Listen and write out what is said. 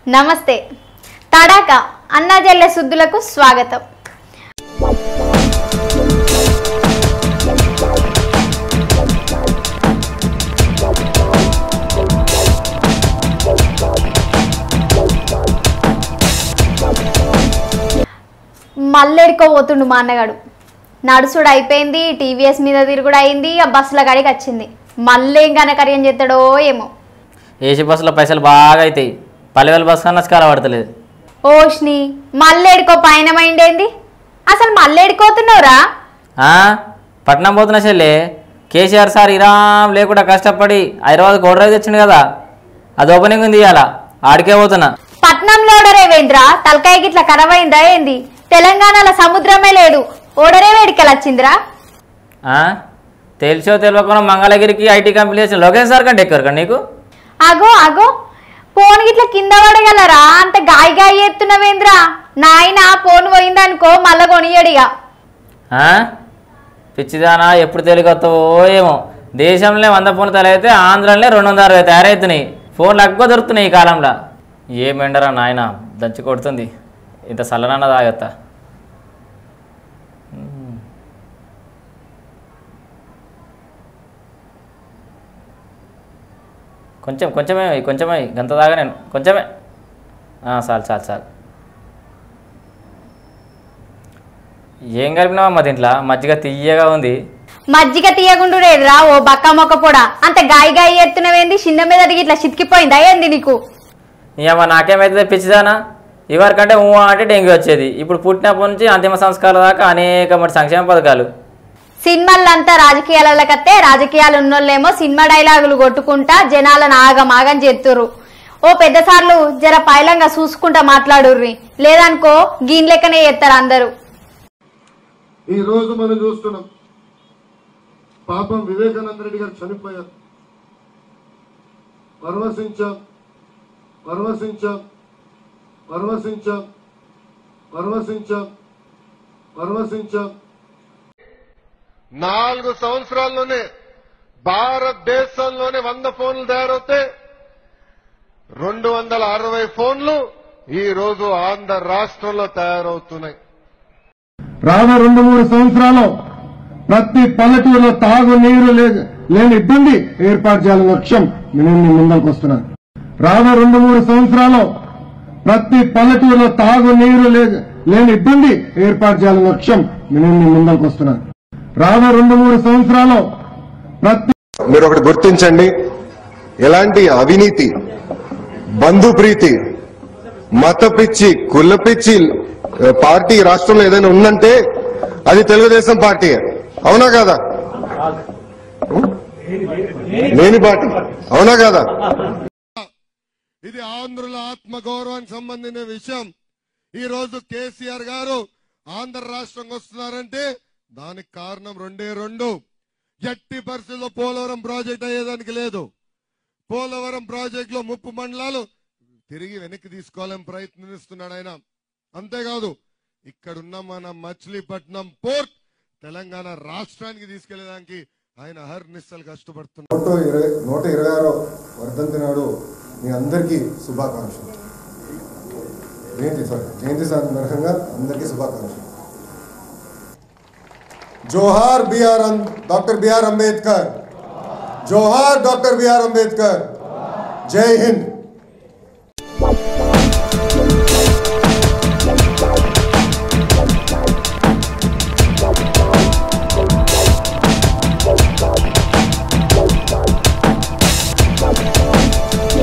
నమస్తే తడాక అన్నాజెల్లె సుద్దులకు స్వాగతం. మల్లెడుకోబోతుండు మా అన్నగాడు. నడుసుడు అయిపోయింది, టీవీఎస్ మీద తిరుగుడు అయింది, ఆ బస్సుల కాడికి వచ్చింది. మళ్ళీ ఇంకా కార్యం చేస్తాడో ఏమో. ఏసీ బస్సులో పైసలు బాగా అవుతాయి, పల్లెవేల బస్సు కన్నా స్కాల పడతలేదు. ఓష్ని మల్లెడుకో పైన మైండ్ ఏంది? అసలు మల్లెడుకోతున్నావురా? పట్నం పోతున్నా చెల్లె. కేసీఆర్ సార్ ఇరామ్ లేకుండా కష్టపడి హైదరాబాద్ కోడరాయి తెచ్చిండు కదా, అది ఓపెనింగ్ ఉంది ఇవాళ, ఆడికే పోతున్నా. పట్నంలో ఓడరేవేంద్ర తలకాయ గిట్ల కరవైందా ఏంది? తెలంగాణలో సముద్రమే లేదు, ఓడరే వేడికలు వచ్చిందిరా. తెలిసో తెలియకుండా మంగళగిరికి ఐటీ కంపెనీ చేసిన లోకేష్ సార్ కంటే ఎక్కువ నీకు. అగో అగో ఫోన్ గిట్ల కింద పడగలరా? అంత గాయ గాయ ఎత్తున్నవేంద్రా? నాయన ఫోన్ పోయిందనుకో మళ్ళా కొనియడిగా. పిచ్చిదానా, ఎప్పుడు తెలియకొస్తావో ఏమో. దేశంలో 100 ఫోన్లు తయారైతే ఆంధ్రలో 260 తయారవుతున్నాయి. ఫోన్లు ఎక్కువ దొరుకుతున్నాయి ఈ కాలంలో. ఏమెండరా నాయన, దంచి కొడుతుంది. ఇంత చల్లనన్న తాగత్తా. కొంచెమే గంత దాగా నేను కొంచెమే. చాలు. ఏం కలిపినావమ్మా దీంట్లో? మజ్జిగ తీయగా ఉంది. మజ్జిగ తీయగుండురేదురా ఓ బక్క మొక్క పొడా. అంత గాయ ఎత్తునవేంది? చిన్న మీద ఇట్లా చితికిపోయిందా ఏంది నీకు? ఏమో నాకేమైతే పిచ్చిదానా. ఇవరికంటే అంటే డెంగ్యూ వచ్చేది. ఇప్పుడు పుట్టినప్పటి నుంచి అంతిమ సంస్కారాల దాకా అనేక సంక్షేమ పథకాలు. సినిమాలంతా రాజకీయాలకత్తే, రాజకీయాలు ఉన్నోళ్ళేమో సినిమా డైలాగులు కొట్టుకుంటా జనాలను ఆగమాగం చేస్తుర్రు. ఓ పెద్ద సార్లు జర పైలంగా చూసుకుంటా మాట్లాడుర్రి, లేదనుకో గీన్ లెక్కనే చేస్తారు అందరూ. ఈ రోజు మనం చూస్తున్నాం, పాపం వివేకానంద రెడ్డి గారు చనిపోయారు. పరవశించాం 4 సంవత్సరాల్లోనే భారతదేశంలోనే 100 ఫోన్లు తయారవుతే 260 ఫోన్లు ఈ రోజు ఆంధ్ర రాష్ట్రంలో తయారవుతున్నాయి. రాబోయే 2-3 సంవత్సరాలు ప్రతి పల్లెటూరులో తాగునీరు లేని ఇబ్బంది ఏర్పాటు చేయాలని లక్ష్యం నేను ముందుకు వస్తున్నాను. రాబోయే 2-3 సంవత్సరాలు ప్రతి పల్లెటూరులో తాగునీరు లేని ఇబ్బంది ఏర్పాటు చేయాలని లక్ష్యం నేను ముందుకు వస్తున్నాను. రాబోయే 2-3 సంవత్సరాలు మీరు ఒకటి గుర్తించండి, ఎలాంటి అవినీతి, బంధుప్రీతి, మత పిచ్చి, కుల పిచ్చి పార్టీ రాష్ట్రంలో ఏదైనా ఉందంటే అది తెలుగుదేశం పార్టీ. అవునా కాదా? లేని పార్టీ అవునా కాదా? ఇది ఆంధ్రుల ఆత్మగౌరవానికి సంబంధించిన విషయం. ఈ రోజు కేసీఆర్ గారు ఆంధ్ర రాష్ట్రంకి వస్తున్నారంటే దానికి కారణం 2 ఎట్టి పరిస్థితుల్లో పోలవరం ప్రాజెక్ట్ అయ్యేదానికి లేదు. పోలవరం ప్రాజెక్ట్ లో 30 మండలాలు తిరిగి వెనక్కి తీసుకోవాలని ప్రయత్నిస్తున్నాడు ఆయన. అంతేకాదు ఇక్కడున్న మన మచిలీపట్నం పోర్ట్ తెలంగాణ రాష్ట్రానికి తీసుకెళ్లేదానికి ఆయన అహర్నిశలు కష్టపడుతున్నారు. 126వ వర్ధంతి నాడు మీ అందరికీ శుభాకాంక్షలు. జయంతి సందర్భంగా అందరికీ శుభాకాంక్షలు. जोहार डॉक्टर बी आर अम्बेडकर, जोहार डॉक्टर बी आर अम्बेडकर. जय हिंद.